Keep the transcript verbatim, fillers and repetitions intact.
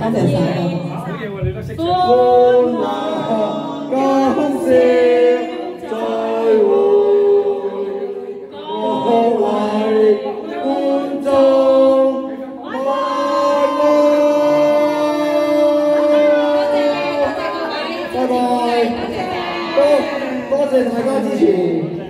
多謝晒。 好嘢喎，你都識唱。 歡樂今宵再會，各位觀眾晚安。拜拜，多多謝大家支持。